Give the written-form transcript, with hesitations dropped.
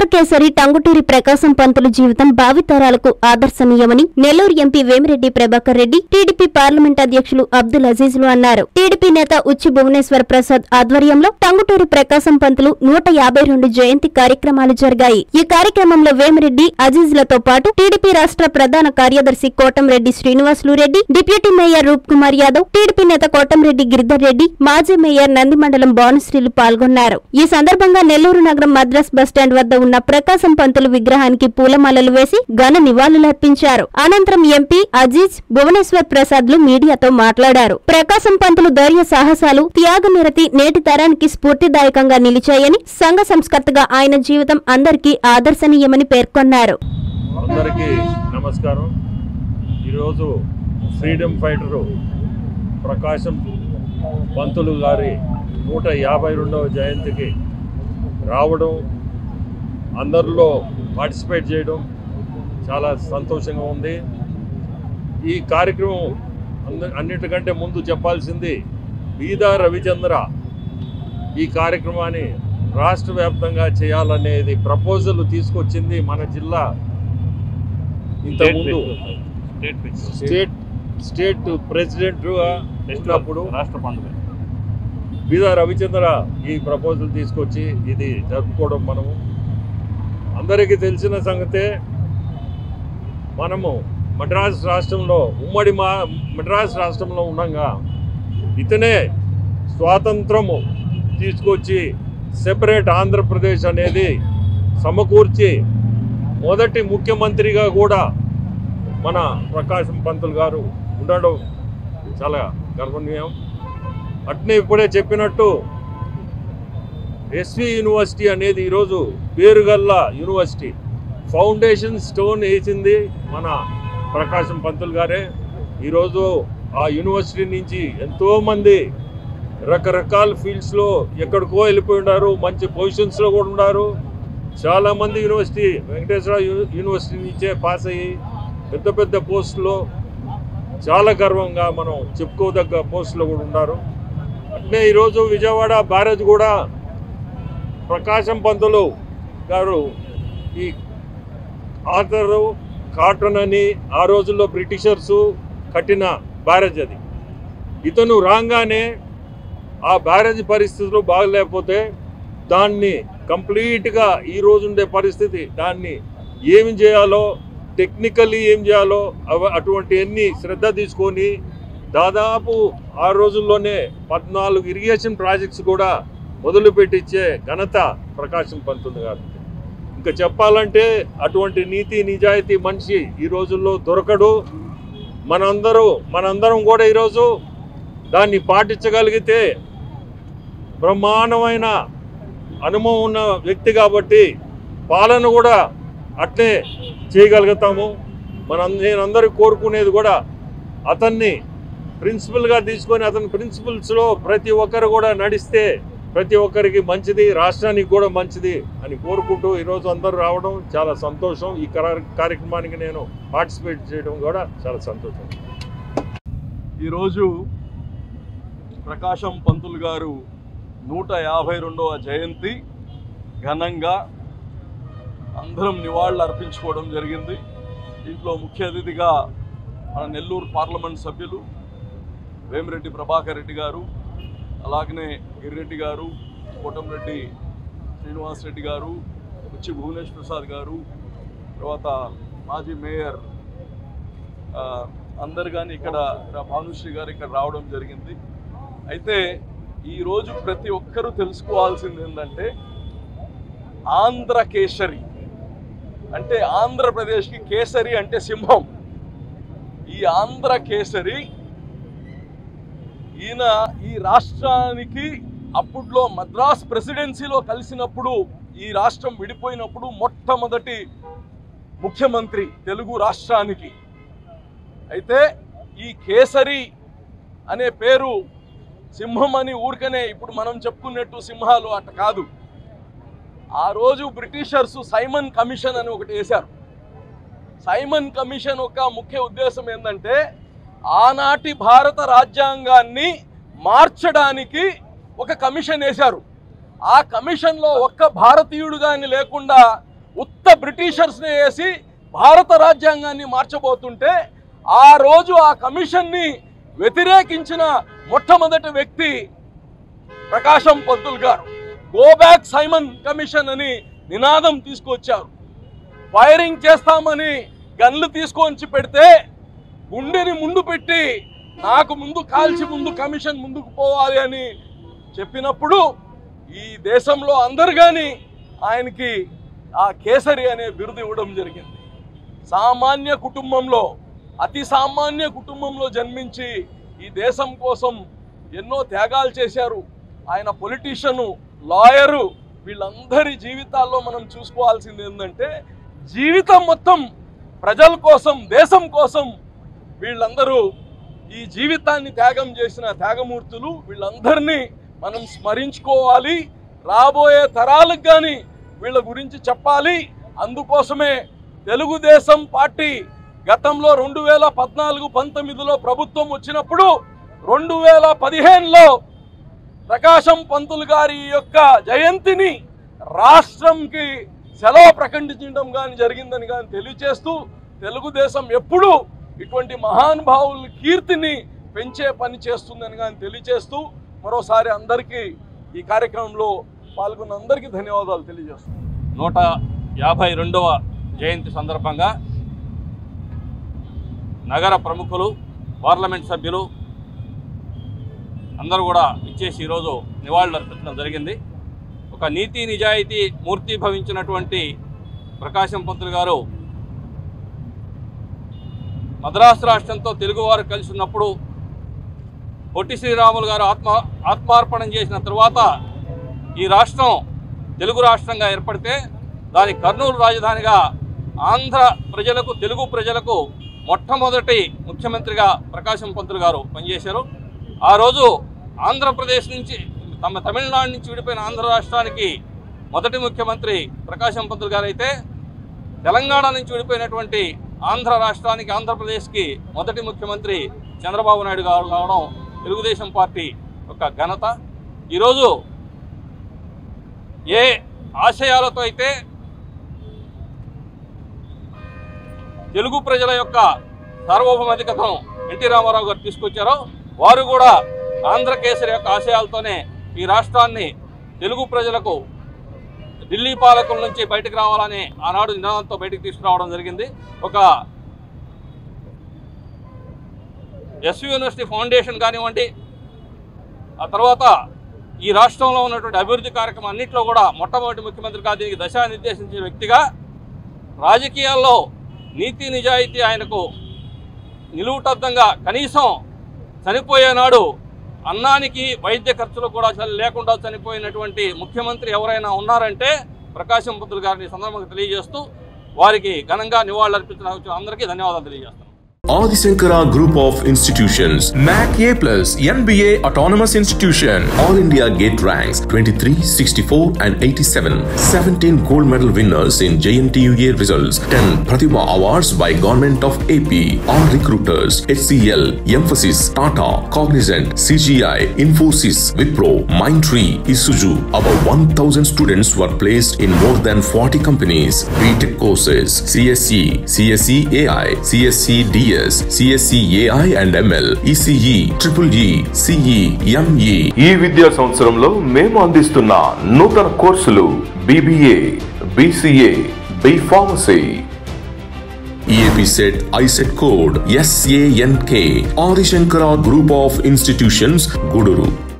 ఆంధ్రకేసరి టంగుటూరి ప్రకాశం పంతులు జీవితం భావితరాలకు ఆదర్శనీయమని Nellore MP Vemireddy Prabhakar Reddy TDP parliament అధ్యక్షులు అబ్దుల్ అజీజ్లు అన్నారు. టీడీపీ నేత ఉచ్చి భువనేశ్వర్ ప్రసాద్ ఆధ్వర్యంలో టంగుటూరి ప్రకాశం పంతులు 152 జయంతి కార్యక్రమాలు జరిగాయి. ఈ కార్యక్రమంలో వేమిరెడ్డి అజీజ్లతో పాటు టీడీపీ రాష్ట్ర ప్రధాన కార్యదర్శి Kotamreddy Srinivasulu Reddy, deputy mayor Roop Kumar Yadav, TDP నేత కోటంరెడ్డి గిరిధర్ రెడ్డి, మాజీ మేయర్ నందిమండలం భానుశ్రీలు పాల్గొన్నారు. ఈ సందర్భంగా నెల్లూరు నగరం మద్రాస్ బస్టాండ్ వద్ద ఉన్న ప్రకాశం పంతులు విగ్రహానికి పూలమాలలు వేసి ఘన నివాళులర్పించారు. అనంతరం ఎంపీ అజీజ్, భువనేశ్వర్ ప్రసాద్లు మీడియాతో మాట్లాడారు. ప్రకాశం పంతులు ధైర్య సాహసాలు, త్యాగనిరతి నేటి తరానికి స్ఫూర్తిదాయకంగా నిలిచాయని, సంఘ సంస్కర్తగా ఆయన జీవితం అందరికీ ఆదర్శనీయమని పేర్కొన్నారు. అందరికీ నమస్కారం. ఈరోజు ఫ్రీడమ్ ఫైటరు ప్రకాశం పంతులు గారి 152వ జయంతికి రావడం, అందరిలో పార్టిసిపేట్ చేయడం చాలా సంతోషంగా ఉంది. ఈ కార్యక్రమం అన్నిటికంటే ముందు చెప్పాల్సింది, బీదా రవిచంద్ర ఈ కార్యక్రమాన్ని రాష్ట్ర వ్యాప్తంగా చేయాలనేది ప్రపోజల్ తీసుకొచ్చింది మన జిల్లా. ఇంతకుముందు స్టేట్ ప్రెసిడెంట్ ఉన్నప్పుడు బీదా రవిచంద్ర ఈ ప్రపోజల్ తీసుకొచ్చి ఇది జరుపుకోవడం మనము అందరికీ తెలిసిన సంగతే. మనము మద్రాస్ రాష్ట్రంలో మద్రాస్ రాష్ట్రంలో ఉండగా ఇతనే స్వాతంత్రము తీసుకొచ్చి సెపరేట్ ఆంధ్రప్రదేశ్ అనేది సమకూర్చి మొదటి ముఖ్యమంత్రిగా కూడా మన ప్రకాశం పంతులు గారు ఉండడం చాలా గర్వనీయం. అట్నే ఇప్పుడే చెప్పినట్టు ఎస్వి యూనివర్సిటీ అనేది ఈరోజు పేరుగల్ల యూనివర్సిటీ. ఫౌండేషన్ స్టోన్ వేసింది మన ప్రకాశం పంతులు గారే. ఈరోజు ఆ యూనివర్సిటీ నుంచి ఎంతోమంది రకరకాల ఫీల్డ్స్లో ఎక్కడికో వెళ్ళిపోయి ఉన్నారు, మంచి పొజిషన్స్లో కూడా ఉన్నారు. చాలామంది వెంకటేశ్వర యూనివర్సిటీ నుంచే పాస్ అయ్యి పెద్ద పెద్ద పోస్టులో చాలా గర్వంగా మనం చెప్పుకోదగ్గ పోస్టులో కూడా ఉన్నారు. అట్నే ఈరోజు విజయవాడ బ్యారేజ్ కూడా ప్రకాశం పంతులు గారు ఈ ఆర్థర్ కాటన్ అని ఆ రోజుల్లో బ్రిటిషర్సు కట్టిన బ్యారేజ్ అది. ఇతను రాగానే ఆ బ్యారేజ్ పరిస్థితులు బాగలేకపోతే దాన్ని కంప్లీట్గా ఈ రోజు ఉండే పరిస్థితి, దాన్ని ఏమి చేయాలో, టెక్నికల్లీ ఏం చేయాలో అటువంటి అన్ని శ్రద్ధ తీసుకొని దాదాపు ఆ రోజుల్లోనే 14 ఇరిగేషన్ ప్రాజెక్ట్స్ కూడా మొదలుపెట్టించే ఘనత ప్రకాశం పంతులు గారు. ఇంకా చెప్పాలంటే అటువంటి నీతి నిజాయితీ మనిషి ఈ రోజుల్లో దొరకడు. మనందరం కూడా ఈరోజు దాన్ని పాటించగలిగితే బ్రహ్మాండమైన అనుభవం ఉన్న వ్యక్తి కాబట్టి పాలన కూడా అట్లే చేయగలుగుతాము. నేనందరూ కోరుకునేది కూడా అతన్ని ప్రిన్సిపల్గా తీసుకొని అతని ప్రిన్సిపల్స్లో ప్రతి ఒక్కరు కూడా నడిస్తే ప్రతి ఒక్కరికి మంచిది, రాష్ట్రానికి కూడా మంచిది అని కోరుకుంటూ ఈరోజు అందరూ రావడం చాలా సంతోషం. ఈ కార్యక్రమానికి నేను పార్టిసిపేట్ చేయడం కూడా చాలా సంతోషం. ఈరోజు ప్రకాశం పంతులు గారు 152వ జయంతి ఘనంగా అందరం నివాళులు అర్పించుకోవడం జరిగింది. దీంట్లో ముఖ్య అతిథిగా మన నెల్లూరు పార్లమెంట్ సభ్యులు వేమిరెడ్డి ప్రభాకర్ రెడ్డి గారు, అలాగనే గిరిరెడ్డి గారు, కోటంరెడ్డి శ్రీనివాస్ రెడ్డి గారు, ఉచ్చి భువనేశ్వర్ ప్రసాద్ గారు, తర్వాత మాజీ మేయర్ అందరు కానీ ఇక్కడ భానుశ్రీ గారు ఇక్కడ రావడం జరిగింది. అయితే ఈరోజు ప్రతి ఒక్కరూ తెలుసుకోవాల్సింది ఏంటంటే, ఆంధ్ర కేసరి అంటే ఆంధ్రప్రదేశ్కి కేసరి అంటే సింహం. ఈ ఆంధ్ర కేసరి ఈయన ఈ రాష్ట్రానికి అప్పుడులో మద్రాస్ ప్రెసిడెన్సీలో కలిసినప్పుడు, ఈ రాష్ట్రం విడిపోయినప్పుడు మొట్టమొదటి ముఖ్యమంత్రి తెలుగు రాష్ట్రానికి. అయితే ఈ కేసరి అనే పేరు సింహం అని ఊరికనే ఇప్పుడు మనం చెప్పుకున్నట్టు సింహాలు అట్ట కాదు. ఆ రోజు బ్రిటిషర్స్ సైమన్ కమిషన్ అని ఒకటి వేశారు. సైమన్ కమిషన్ యొక్క ముఖ్య ఉద్దేశం ఏంటంటే, ఆనాటి భారత రాజ్యాంగాన్ని మార్చడానికి ఒక కమిషన్ వేశారు. ఆ కమిషన్లో ఒక్క భారతీయుడు కానీ లేకుండా ఉత్త బ్రిటిషర్స్ని వేసి భారత రాజ్యాంగాన్ని మార్చబోతుంటే ఆ రోజు ఆ కమిషన్ని వ్యతిరేకించిన మొట్టమొదటి వ్యక్తి ప్రకాశం పంతులు గారు. గో బ్యాక్ సైమన్ కమిషన్ అని నినాదం తీసుకొచ్చారు. ఫైరింగ్ చేస్తామని గన్లు తీసుకొచ్చి పెడితే గుండెని ముందు పెట్టి నాకు ముందు కాల్చి ముందు కమిషన్ ముందుకు పోవాలి అని చెప్పినప్పుడు ఈ దేశంలో అందరు కానీ ఆయనకి ఆ కేసరి అనే బిరుదు ఇవ్వడం జరిగింది. సామాన్య కుటుంబంలో, అతి సామాన్య కుటుంబంలో జన్మించి ఈ దేశం కోసం ఎన్నో త్యాగాలు చేశారు. ఆయన పొలిటీషియను, లాయరు, వీళ్ళందరి జీవితాల్లో మనం చూసుకోవాల్సింది ఏంటంటే జీవితం మొత్తం ప్రజల కోసం, దేశం కోసం వీళ్ళందరూ ఈ జీవితాన్ని త్యాగం చేసిన త్యాగమూర్తులు. వీళ్ళందరినీ మనం స్మరించుకోవాలి. రాబోయే తరాలకు కానీ వీళ్ళ గురించి చెప్పాలి. అందుకోసమే తెలుగుదేశం పార్టీ గతంలో 2014-19లో ప్రభుత్వం వచ్చినప్పుడు 2015లో ప్రకాశం పంతులు గారి యొక్క జయంతిని రాష్ట్రంకి సెలవు ప్రకటించడం కానీ జరిగిందని కానీ తెలియజేస్తూ, తెలుగుదేశం ఎప్పుడూ ఇటువంటి మహానుభావుల కీర్తిని పెంచే పని చేస్తుందని కానీ తెలియజేస్తూ మరోసారి అందరికీ ఈ కార్యక్రమంలో పాల్గొన్న అందరికీ ధన్యవాదాలు తెలియజేస్తున్నాను. 152వ జయంతి సందర్భంగా నగర ప్రముఖులు, పార్లమెంట్ సభ్యులు అందరూ కూడా ఇచ్చేసి ఈరోజు నివాళులు అర్పించడం జరిగింది. ఒక నీతి నిజాయితీ మూర్తి భవించినటువంటి ప్రకాశం పంతులు గారు మద్రాసు రాష్ట్రంతో తెలుగువారు కలిసి ఉన్నప్పుడు పొట్టి శ్రీరాములు గారు ఆత్మార్పణం చేసిన తరువాత ఈ రాష్ట్రం తెలుగు రాష్ట్రంగా ఏర్పడితే దాని కర్నూలు రాజధానిగా ఆంధ్ర ప్రజలకు, తెలుగు ప్రజలకు మొట్టమొదటి ముఖ్యమంత్రిగా ప్రకాశం పంతులు గారు పనిచేశారు. ఆ రోజు ఆంధ్రప్రదేశ్ నుంచి, తమిళనాడు నుంచి విడిపోయిన ఆంధ్ర రాష్ట్రానికి మొదటి ముఖ్యమంత్రి ప్రకాశం పంతులు గారు అయితే, తెలంగాణ నుంచి విడిపోయినటువంటి ఆంధ్ర రాష్ట్రానికి, ఆంధ్రప్రదేశ్కి మొదటి ముఖ్యమంత్రి చంద్రబాబు నాయుడు గారు కావడం తెలుగుదేశం పార్టీ ఒక ఘనత. ఈరోజు ఏ ఆశయాలతో అయితే తెలుగు ప్రజల యొక్క సార్వభౌమాధికారం ఎన్టీ రామారావు గారు తీసుకొచ్చారో, వారు కూడా ఆంధ్రకేసరి యొక్క ఆశయాలతోనే ఈ రాష్ట్రాన్ని తెలుగు ప్రజలకు ఢిల్లీ పాలకుల నుంచి బయటకు రావాలని ఆనాడు నినాదంతో బయటకు తీసుకురావడం జరిగింది. ఒక ఎస్వి యూనివర్సిటీ ఫౌండేషన్ కానివ్వండి, ఆ తర్వాత ఈ రాష్ట్రంలో ఉన్నటువంటి అభివృద్ధి కార్యక్రమం అన్నింటిలో కూడా మొట్టమొదటి ముఖ్యమంత్రిగా దీనికి దిశానిర్దేశించిన వ్యక్తిగా, రాజకీయాల్లో నీతి నిజాయితీ ఆయనకు నిలువుటద్దంగా, కనీసం చనిపోయేనాడు అన్నానికి వైద్య ఖర్చులు కూడా లేకుండా చనిపోయినటువంటి ముఖ్యమంత్రి ఎవరైనా ఉన్నారంటే ప్రకాశం పంతులు గారిని సందర్భంగా తెలియజేస్తూ వారికి ఘనంగా నివాళులర్పించిన అందరికీ ధన్యవాదాలు తెలియజేస్తాను. Adi Shankara Group of Institutions, MAC A+, NBA Autonomous Institution, All India Gate ranks 23, 64 and 87, 17 gold medal winners in JNTUA results, 10 Pratibha Awards by Government of AP, all recruiters, HCL, Emphasis, Tata, Cognizant, CGI, Infosys, Wipro, Mindtree, Isuzu. About 1,000 students were placed in more than 40 companies. BTech courses, CSE, CSE AI, CSE DS, CSE AI and ML, ECE, EEE, CE, ME. ఈ విద్యా సంవత్సరంలో మేము అందిస్తున్న నూతన కోర్సులు BBA, BCA, B Pharmacy. EAP set ISET code SANK. Adi Shankara Group of Institutions, Guduru.